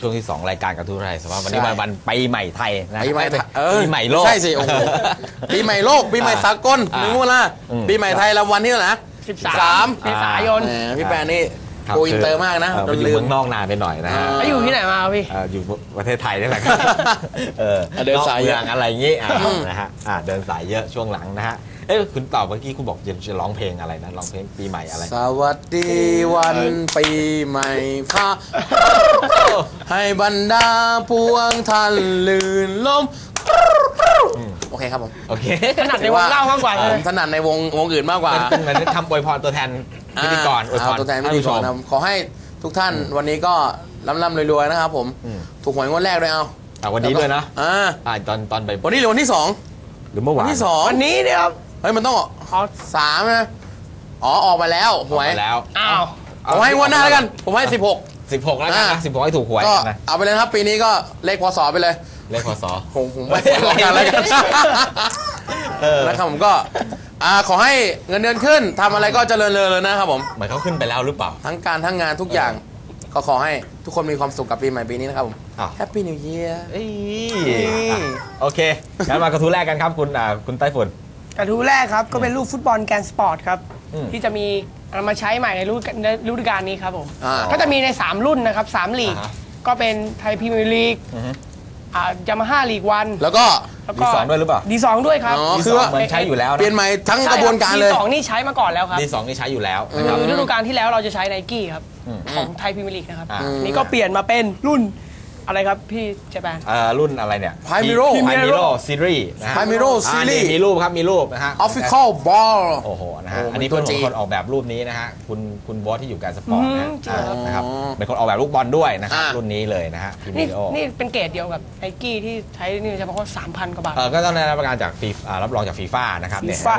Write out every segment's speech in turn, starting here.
ช่วงที่2รายการกระทู้ไทยสำหรับวันนี้วันปีใหม่ไทยนะปีใหม่ปีใหม่โลกใช่สิโอ้โหปีใหม่โลกปีใหม่สากลนึกว่าล่ะปีใหม่ไทยเราวันที่เท่าไหร่นะ13 เมษายนพี่แปนนี่โกอินเตอร์มากนะไปอยู่เมืองนอกนานไปหน่อยนะฮะแล้วอยู่ที่ไหนมาพี่อยู่ประเทศไทยนี่แหละเดินสายเมืองอะไรอย่างงี้นะฮะเดินสายเยอะช่วงหลังนะฮะคุณตอบเมื่อกี้คุณบอกจะร้องเพลงอะไรนะร้องเพลงปีใหม่อะไรสวัสดีวันปีใหม่พาให้บรรดาพวงท่านลื่นลมโอเคครับผมโอเคถนัดในวงเล่ามากกว่าเลยถนัดในวงอื่นมากกว่าเหมือนทำอวยพรตัวแทนพิธีกรอวยพรตัวแทนพิธีกรขอให้ทุกท่านวันนี้ก็ร่ำรวยๆนะครับผมถูกหวยงวดแรกเลยเอาวันนี้ด้วยนะตอนไปวันนี้หรือวันที่ 2หรือเมื่อวานที่2 วันนี้เนี่ยครับเฮ้ยมันต้อง3นะออกมาแล้วหวยแล้วอ้าวผมให้งวดหน้าแล้วกันผมให้16 แล้วกันนะ16ให้ถูกหวยก็เอาไปเลยครับปีนี้ก็เลขพศไปเลยเลขพศผมไม่รายการแล้วกันนะครับผมก็ขอให้เงินเดือนขึ้นทำอะไรก็เจริญเลยนะครับผมเหมือนเขาขึ้นไปแล้วหรือเปล่าทั้งการทั้งงานทุกอย่างก็ขอให้ทุกคนมีความสุขกับปีใหม่ปีนี้นะครับผมแฮปปี้นิวเยียร์โอเคงั้นมากระทู้แรกกันครับคุณไต้ฝุ่นกระทู้แรกครับก็เป็นรูปฟุตบอลแกนสปอร์ตครับที่จะมีมาใช้ใหม่ในฤดูกาลนี้ครับผมก็จะมีใน3รุ่นนะครับ3ลีกก็เป็นไทยพรีเมียร์ลีกยามาฮ่าลีกวันแล้วก็ D2ด้วยหรือเปล่า D2ด้วยครับคือว่ามันใช้อยู่แล้วเปลี่ยนใหม่ทั้งกระบวนการเลย D2 นี่ใช้มาก่อนแล้วครับ D2 นี่ใช้อยู่แล้วคือฤดูกาลที่แล้วเราจะใช้ไนกี้ครับของไทยพรีเมียร์ลีกนะครับนี่ก็เปลี่ยนมาเป็นรุ่นอะไรครับพี่เจแปนรุ่นอะไรเนี่ยไพมิโร่ซีรีส์ไพมิโร่ซีรีส์มีรูปครับมีรูปนะฮะ Official Ball โอ้โหนะฮะอันนี้เป็นคนออกแบบรูปนี้นะฮะคุณบอสที่อยู่การสปอร์ตนะครับเป็นคนออกแบบลูกบอลด้วยนะครับรุ่นนี้เลยนะฮะนี่เป็นเกรดเดียวกับไนกี้ที่ใช้นี่เฉพาะ3,000 กว่าบาทก็ต้องได้รับประกันจากรับรองจากฟีฟ่านะครับเนี่ย FIFA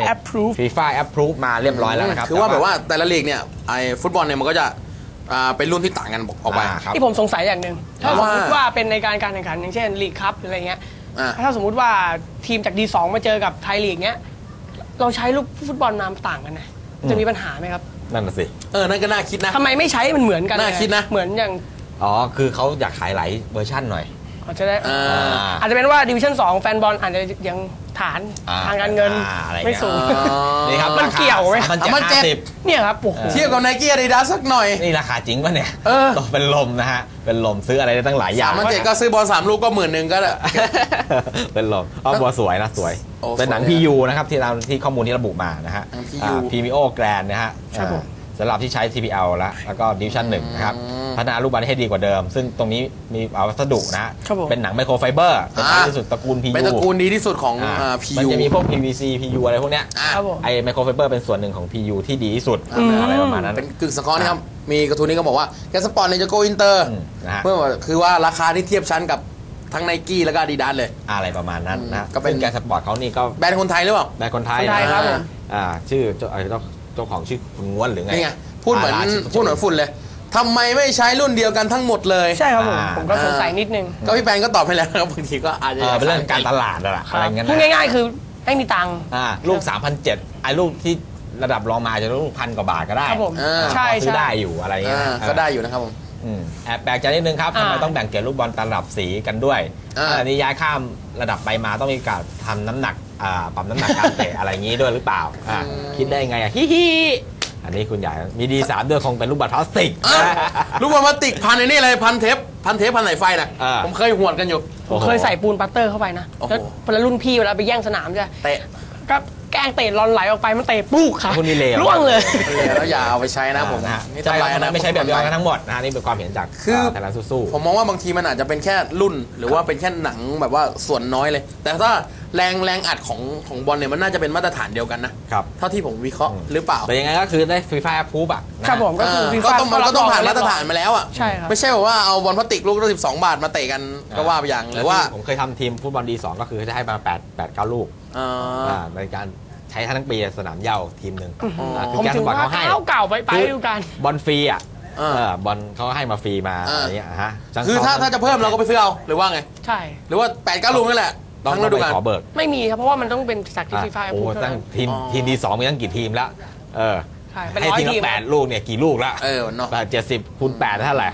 approve มาเรียบร้อยแล้วนะครับคือว่าแบบว่าแต่ละลีกเนี่ยไอ้ฟุตบอลเนี่ยมันก็จะเป็นรุ่นที่ต่างกันออกไปที่ผมสงสัยอย่างหนึ่งถ้าสมมติว่าเป็นในการแข่งขันอย่างเช่นลีกคัพอะไรเงี้ยถ้าสมมุติว่าทีมจาก D2 มาเจอกับไทยลีกเงี้ยเราใช้ลูกฟุตบอลนามต่างกันนะจะมีปัญหาไหมครับนั่นน่ะสินั่นก็น่าคิดนะทำไมไม่ใช้มันเหมือนกันน่าคิดนะเหมือนอย่างคือเขาอยากขายหลายเวอร์ชั่นหน่อยอาจจะเป็นว่าดิวิชั่น2แฟนบอลอาจจะยังฐานทางการเงินไม่สูงนี่ครับมันเกี่ยวไหมมันเนี่ยครับเทียบกับไนกี้อาดิดาสสักหน่อยนี่ราคาจริงป่ะเนี่ยเป็นลมนะฮะเป็นลมซื้ออะไรได้ตั้งหลายอย่าง 3,700ก็ซื้อบอล3 ลูกก็10,000ก็ได้เป็นลมบอลสวยนะสวยเป็นหนังพียูนะครับที่ข้อมูลที่ระบุมานะฮะพีมิโอแกรนนะฮะสำหรับที่ใช้ TPL แล้วก็ดิวิชั่น1นะครับพัฒนาลูกบอลให้ดีกว่าเดิมซึ่งตรงนี้มีวัสดุนะเป็นหนังไมโครไฟเบอร์เป็นที่สุดตระกูล PU เป็นตระกูลดีที่สุดของ PU มันจะมีพวก PVC PU อะไรพวกเนี้ยไอไมโครไฟเบอร์เป็นส่วนหนึ่งของ PU ที่ดีที่สุดอะไรประมาณนั้นเป็นกึ่งสกอร์นะครับมีกระทู้นี้ก็บอกว่าแกสปอร์ตเนี่ยจะโกอินเตอร์เพื่อคือว่าราคาที่เทียบชั้นกับทั้งไนกี้แล้วก็อาดิดาสเลยอะไรประมาณนั้นนะก็เป็นแกสปอร์ตเขานี่ก็แบรนด์คนไทยหรือเปล่าแบรนด์คนไทยครับผมชื่อเจ้าของชื่อคุณง้วนหรือไงพูดเหมือนฝุ่นเลยทำไมไม่ใช้รุ่นเดียวกันทั้งหมดเลยใช่ครับผมก็สงสัยนิดนึงก็พี่แปนก็ตอบให้แล้วครับบางทีก็อาจจะเป็นเรื่องการตลาดอะไรเงี้ยพูดง่ายๆคือไม่มีตังค์ลูก 3,700 ไอ้ลูกที่ระดับรองมาจะลูก1,000 กว่าบาทก็ได้ครับผมใช่ซื้อได้อยู่อะไรเงี้ยก็ได้อยู่นะครับผมแอบแปลกใจนิดนึงครับทำไมต้องแบ่งเกรดลูกบอลตามระดับสีกันด้วยอันนี้ย้ายข้ามระดับไปมาต้องมีการทำน้ำหนักปรับน้ำหนักการเตะอะไรอย่างนี้ด้วยหรือเปล่าคิดได้ไงฮิอันนี้คุณใหญ่มี D3 ด้วยคงเป็นลูกบอลพลาสติกลูกบอลพลาสติกพันในนี่เลยพันเทปพันไหนไฟนะผมเคยหวดกันอยู่ผมเคยใส่ปูนปัตเตอร์เข้าไปนะแล้วพอรุ่นพี่เวลาไปแย่งสนามจะเตะก็แกล้งเตะรอนไหลออกไปมันเตะปุ๊กค่ะล่วงเลยแล้วอย่าเอาไปใช้นะผมนี่ทำลายนะไม่ใช้แบบย้อนกันทั้งหมดนะนี่เป็นความเห็นจากแต่ละสู้ผมมองว่าบางทีมันอาจจะเป็นแค่รุ่นหรือว่าเป็นแค่หนังแบบว่าส่วนน้อยเลยแต่ถ้าแรงอัดของบอลเนี่ยมันน่าจะเป็นมาตรฐานเดียวกันนะครับเท่าที่ผมวิเคราะห์หรือเปล่าแต่ยังไงก็คือได้ฟีฟ่าแอปพูฟอ่ะครับผมก็คือฟีฟ่าก็ต้องผ่านมาตรฐานมาแล้วอ่ะใช่ครับไม่ใช่ว่าเอาบอลพลาสติกลูกละ12 บาทมาเตะกันก็ว่าไปอย่างหรือว่าผมเคยทำทีมฟุตบอลD2ก็คือจะให้มา8-9 ลูกในการใช้ทั้งปีสนามเหย้าทีมหนึ่งคือแกสปอร์ตเขาให้เก่าไปดูกันบอลฟรีอ่ะบอลเขาให้มาฟรีมาอะไรเงี้ยฮะคือถ้าจะเพิ่มเราก็ไปซื้อเอาหรือว่าไงใช่หรือว่า8-9 ลูกนั่นแหละต้องไปขอเบิกไม่มีครับเพราะว่ามันต้องเป็นจากที่ฟีฟ่าโอ้ตั้งทีมD2มีตั้งกี่ทีมแล้วให้ทีมละ8 ลูกเนี่ยกี่ลูกละเนาะ 70 คูณ 8เท่าไหร่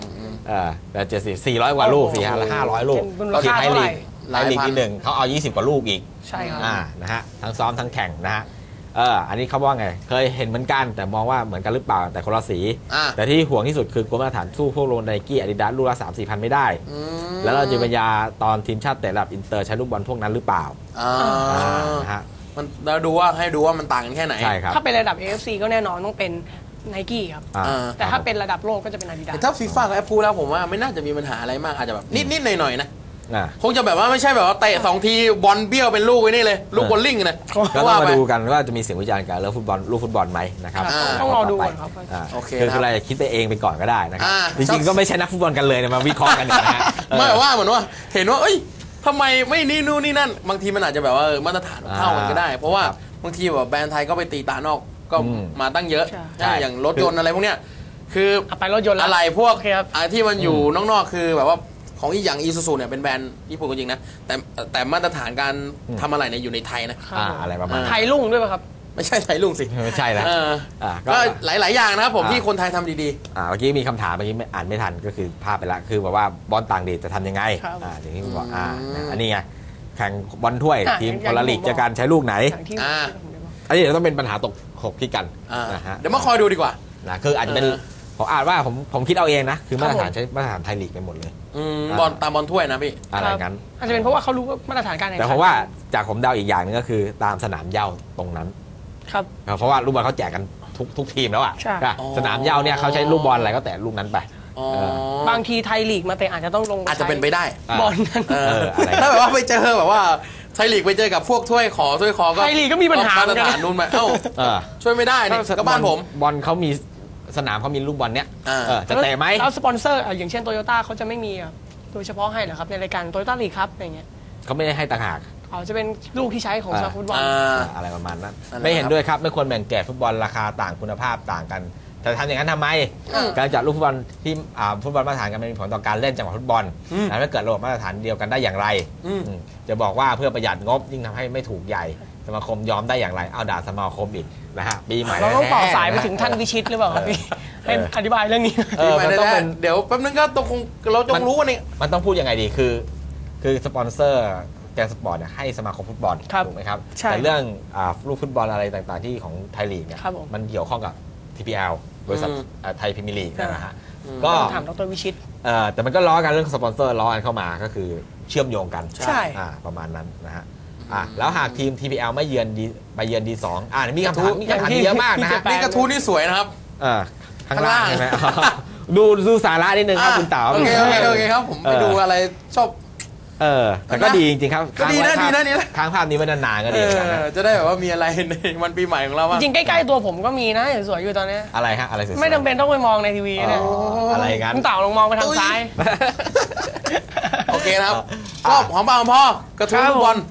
แต่400 กว่าลูก500 ลูกเป็นมูลค่าเท่าไหร่ไทยลีกที่หนึ่งเขาเอา20 กว่าลูกอีกใช่ครับนะฮะทั้งซ้อมทั้งแข่งนะฮะอันนี้เขาว่าไงเคยเห็นเหมือนกันแต่มองว่าเหมือนกันหรือเปล่าแต่คนละสีแต่ที่ห่วงที่สุดคือกรมมาตรฐานสู้พวกโรนไนกี้อาดิดาสลูกละ 3-4 พันไม่ได้แล้วเราจะบรรยาตอนทีมชาติแต่ระดับอินเตอร์ใช้ลูกบอลพวกนั้นหรือเปล่านะฮะมันเราดูว่าให้ดูว่ามันต่างกันแค่ไหนใช่ครับถ้าเป็นระดับ AFC ก็แน่นอนต้องเป็นไนกี้ครับแต่ถ้าเป็นระดับโลกก็จะเป็นอาดิดาสแต่ถ้าฟีฟ่ากับแอปพูแล้วผมว่าไม่น่าจะมีปัญหาอะไรมากอาจจะแบบนิดๆหน่อยๆนะนะคงจะแบบว่าไม่ใช่แบบว่าเตะ2 ทีบอลเบี้ยวเป็นลูกไว้นี่เลยลูกบอลลิงนะก็ต้องมาดูกันว่าจะมีเสียงวิจารณ์กันเรื่องฟุตบอลลูกฟุตบอลไหมนะครับต้องรอดูก่อนครับโอเคคืออะไรคิดไปเองไปก่อนก็ได้นะครับจริงๆก็ไม่ใช่นักฟุตบอลกันเลยนะมาวิเคราะห์กันนะฮะไม่ว่าเหมือนว่าเห็นว่าเอ้ยทำไมไม่นี่นู่นนี่นั่นบางทีมันอาจจะแบบว่ามาตรฐานเท่ากันก็ได้ เพราะว่าบางทีแบบแบรนด์ไทยก็ไปตีตานอกก็มาตั้งเยอะอย่างรถยนต์อะไรพวกเนี้ยคือไปรถยนต์อะไรพวกครับที่มันอยู่นอกๆคือแบบว่าของอย่างอีซูซูเนี่ยเป็นแบรนด์ญี่ปุ่นจริงๆนะแต่มาตรฐานการทำอะไรเนี่ยอยู่ในไทยนะอะไรประมาณนั้นไทยรุ่งด้วยป่ะครับไม่ใช่ไทยลุงสิไม่ใช่แล้วก็หลายๆอย่างนะครับผมที่คนไทยทำดีๆเมื่อกี้มีคำถามเมื่อกี้อ่านไม่ทันก็คือภาพไปละคือแบบว่าบอลต่างดีจะทำยังไงอย่างที่ผมบอกอันนี้ไงแข่งบอลถ้วยทีมคนละลีกจะการใช้ลูกไหนอันนี้เดี๋ยวต้องเป็นปัญหาตกหกที่กันนะฮะเดี๋ยวมาคอยดูดีกว่านะคืออาจจะเป็นผมอ่านว่าผมคิดเอาเองนะคือมาตรฐานใช้มาตรฐานไทยลีกไปหมดเลยบอลตามบอลถ้วยนะพี่อะไรงั้นอาจจะเป็นเพราะว่าเขารู้มาตรฐานการแข่งขันแต่เพราะว่าจากผมเดาอีกอย่างนึงก็คือตามสนามเหย้าตรงนั้นครับเพราะว่าลูกบอลเขาแจกกันทุกทีมแล้วอ่ะสนามเหย้าเนี่ยเขาใช้ลูกบอลอะไรก็แต่ลูกนั้นไปบางทีไทยลีกมาแต่อาจจะต้องลงอาจจะเป็นไปได้บอลนั้นถ้าแบบว่าไปเจอแบบว่าไทยลีกไปเจอกับพวกถ้วยคอก็ไทยลีกก็มีปัญหามาตรฐานนู่นมาช่วยไม่ได้นี่ก็บ้านผมบอลเขามีสนามเขามีลูกบอลเนี้ยจะเตะไหมแล้วสปอนเซอร์อย่างเช่นโตโยต้าเขาจะไม่มีโดยเฉพาะให้เหรอครับในรายการโตโยต้าลีกครับอะไรเงี้ยเขาไม่ได้ให้ต่างหากจะเป็นลูกที่ใช้ของสมาคมฟุตบอลอะไรประมาณนั้นไม่เห็นด้วยครับไม่ควรแบ่งแก่ฟุตบอลราคาต่างคุณภาพต่างกันแต่ทำอย่างนั้นทำไมการจัดลูกฟุตบอลที่ฟุตบอลมาตรฐานกันมีผลต่อการเล่นจังหวะฟุตบอลแล้วถ้าเกิดระบบมาตรฐานเดียวกันได้อย่างไรจะบอกว่าเพื่อประหยัดงบยิ่งทำให้ไม่ถูกใหญ่สมาคมยอมได้อย่างไรเอาด่าสมาคมอีกนะฮะปีใหม่เราต้องต่อสายไปถึงท่านวิชิตหรือเปล่าครับพี่ให้อธิบายเรื่องนี้มันต้องเป็นเดี๋ยวแป๊บนึงก็ต้องเราต้องรู้ว่านี่มันต้องพูดยังไงดีคือสปอนเซอร์แกนสปอร์ตเนี่ยให้สมาคมฟุตบอลถูกไหมครับแต่เรื่องลูกฟุตบอลอะไรต่างๆที่ของไทยลีกเนี่ยมันเกี่ยวข้องกับ TPL บริษัทไทยพรีเมียร์ลีกนะฮะก็ถามดร.วิชิตแต่มันก็ล้อกันเรื่องสปอนเซอร์ล้อกันเข้ามาก็คือเชื่อมโยงกันใช่ประมาณนั้นนะฮะแล้วหากทีม TPL ไม่เยือนไปเยือน D2 มีคำถามเยอะมากนะฮะนี่กระทู้นี่สวยนะครับข้างล่างใช่ไหมดูสาระนิดนึงครับคุณเต๋าโอเคครับผมไปดูอะไรชอบแต่ก็ดีจริงๆครับก็ดีนะค้างภาพนี้ไว้นานๆก็ดีจะได้แบบว่ามีอะไรในวันปีใหม่ของเราจริงใกล้ๆตัวผมก็มีนะสวยอยู่ตอนนี้อะไรฮะอะไรสวยไม่จำเป็นต้องไปมองในทีวีนะอะไรกันคุณเต่าลงมองไปทางซ้ายโอเคครับก็หอมปากหอมคอกระทู้ฟุตบอล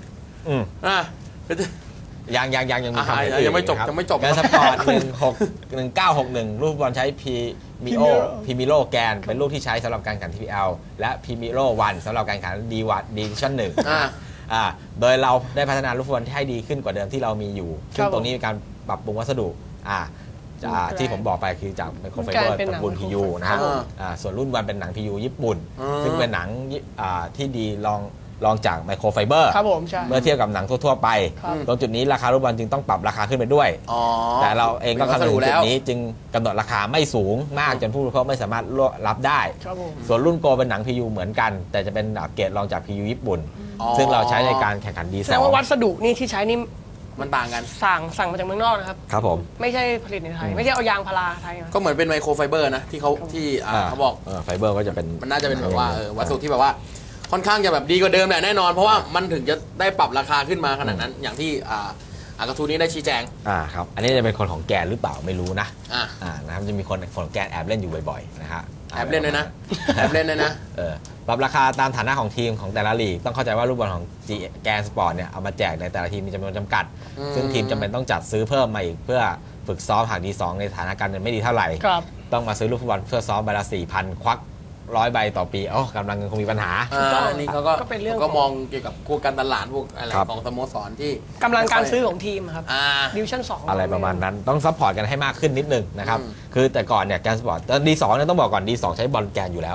ยังมีคำยังไม่จบแกนสปอร์ต1961ลูกบอลใช้พีมิโลแกนเป็นลูกที่ใช้สำหรับการแข่ง TPL และพีมิโลวันสำหรับการแข่งดิวิชั่น1โดยเราได้พัฒนาลูกบอลที่ให้ดีขึ้นกว่าเดิมที่เรามีอยู่ซึ่งตรงนี้มีการปรับปรุงวัสดุที่ผมบอกไปคือจากไมโครไฟเบอร์ตระกูล PU นะครับส่วนรุ่นวันเป็นหนัง PU ญี่ปุ่นซึ่งเป็นหนังที่ดีลองจากไมโครไฟเบอร์เมื่อเทียบกับหนังทั่วๆไปตรงจุดนี้ราคาลูกบอลจึงต้องปรับราคาขึ้นไปด้วยแต่เราเองก็คำนึงจุดนี้จึงกำหนดราคาไม่สูงมากจนผู้บริโภคไม่สามารถรับได้ส่วนรุ่นโกเป็นหนัง PU เหมือนกันแต่จะเป็นเกรดรองจาก PU ญี่ปุ่นซึ่งเราใช้ในการแข่งขัน D2 แสดงว่าวัสดุนี่ที่ใช้นี่มันต่างกันสั่งมาจากเมืองนอกนะครับครับผมไม่ใช่ผลิตในไทยไม่ใช่เอายางพาราไทยก็เหมือนเป็นไมโครไฟเบอร์นะที่เขาบอกไฟเบอร์ก็จะเป็นมันน่าจะเป็นแบบว่าวัสดุที่แบบว่าค่อนข้างจะแบบดีกว่าเดิมแหละแน่นอนเพราะว่ามันถึงจะได้ปรับราคาขึ้นมาขนาดนั้นอย่างที่กระทู้นี้ได้ชี้แจงครับอันนี้จะเป็นคนของแกนหรือเปล่าไม่รู้นะนะครับจะมีคนของแกนแอบเล่นอยู่บ่อยๆนะฮะแอบเล่นเลยนะแอบเล่นเลยนะปรับราคาตามฐานะของทีมของแต่ละลีกต้องเข้าใจว่าลูกบอลของแกนสปอร์ตเนี่ยเอามาแจกในแต่ละทีมมีจำนวนจำกัดซึ่งทีมจำเป็นต้องจัดซื้อเพิ่มมาอีกเพื่อฝึกซ้อมหาก D2 ในฐานะการเงินไม่ดีเท่าไหร่ต้องมาซื้อลูกฟุตบอลเพื่อซ้อมใบละ 4,000 ควัก100 ใบต่อปีกำลังเงินคงมีปัญหานี่เขาก็มองเกี่ยวกับการตลาดพวกอะไรของสโมสรที่กำลังการซื้อของทีมครับดิวิชั่น2 อะไรประมาณนั้นต้องซัพพอร์ตกันให้มากขึ้นนิดนึงนะครับคือแต่ก่อนเนี่ยแกนสปอร์ตD2 เนี่ยต้องบอกก่อน D2 ใช้บอลแกนอยู่แล้ว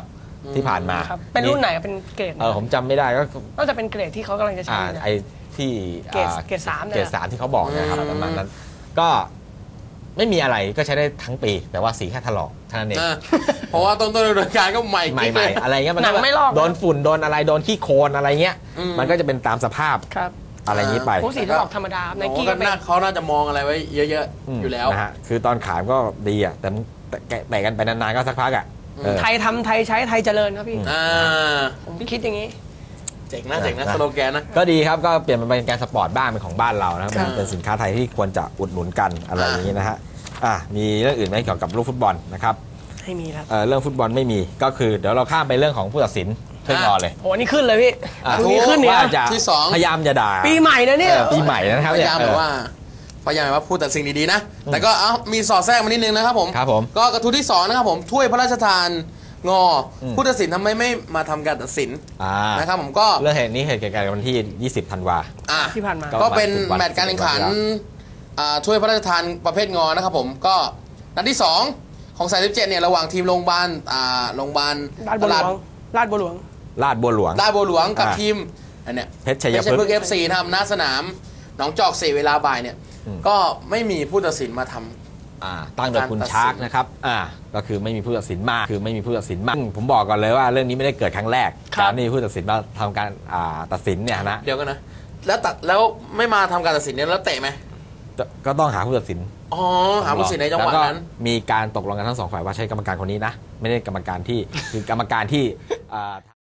ที่ผ่านมาครับเป็นรุ่นไหนเป็นเกรดผมจำไม่ได้ก็น่าจะเป็นเกรดที่เขากำลังจะใช้อยู่นะไอ้ที่เกรด3เนี่ยเกรด3ที่เขาบอกนะครับประมาณนั้นก็ไม่มีอะไรก็ใช้ได้ทั้งปี แต่ว่าสีแค่ถลอกเท่านั้นเองเพราะว่าต้นฤดูกาลก็ใหม่ใหกิ๊กเลม่ยๆอะไรเงี้ยมันหนังไม่ลอกนะโดนฝุ่นโดนอะไรโดนขี้โคลนอะไรเงี้ยมันก็จะเป็นตามสภาพครับอะไรอย่างนี้ไปพวกสีถลอกธรรมดาไนผมกี้ว่าก็เป็นเขาน่าจะมองอะไรไว้เยอะๆอยู่แล้วนะฮะคือตอนขายก็ดีอ่ะแต่แต่กันไปนานๆก็สักพักอ่ะไทยทำไทยใช้ไทยเจริญครับพี่าผมคิดอย่างนี้เจ๋งนะสโลแกนนะก็ดีครับก็เปลี่ยนมาเป็นแกนสปอร์ตบ้างเป็นของบ้านเรานะครับครับเป็นสินค้าไทยที่ควรจะอุดหนุนกันอะไรอย่างนี้นะฮะมีเรื่องอื่นไหมเกี่ยวกับลูกฟุตบอลนะครับให้มีครับเรื่องฟุตบอลไม่มีก็คือเดี๋ยวเราข้ามไปเรื่องของผู้ตัดสินเพิ่งรอเลยโหนี่ขึ้นเลยพี่ถูนี่กขึ้นเนี่ยว่าจะที่สองพยายามจะด่าปีใหม่นะเนี่ยปีใหม่นะครับพยายามแบบว่าพูดแต่สิ่งดีๆนะ แต่ก็มีสอดแทรกมานิดนึงนะครับผมครับผมก็กระทู้ที่2นะครับผมถ้วยพระราชทานงอผู้ตัดสินทำไมไม่มาทำการตัดสินนะครับผมก็เรื่องเหตุนี้เหตุเกิดกันวันที่ 20 ธันวาที่ผ่านมาก็เป็นแมตช์การแข่งขันถ้วยพระราชทานประเภทงอนะครับผมก็นัดที่ 2 ของสาย17เนี่ยระหว่างทีมโรงพยาบาลลาดบัวหลวงลาดบัวหลวงลาดบัวหลวงลาดบัวหลวงกับทีมอันเนี้ยเพชรชัยพฤกษ์เพชร FC ทำหน้าสนามหนองจอก4เวลาบ่ายเนี่ยก็ไม่มีผู้ตัดสินมาทำตั้งโดยคุณชาร์กนะครับก็คือไม่มีผู้ตัดสินมาผมบอกก่อนเลยว่าเรื่องนี้ไม่ได้เกิดครั้งแรกครับการที่ผู้ตัดสินมาทำการตัดสินเนี่ยนะเดี๋ยวกันนะแล้วไม่มาทำการตัดสินเนี่ยแล้วเตะไหมก็ต้องหาผู้ตัดสินอ๋อหาผู้ตัดสินในจังหวะนั้นแล้วก็มีการตกลงกันทั้งสองฝ่ายว่าใช้กรรมการคนนี้นะไม่ได้กรรมการที่คือกรรมการที่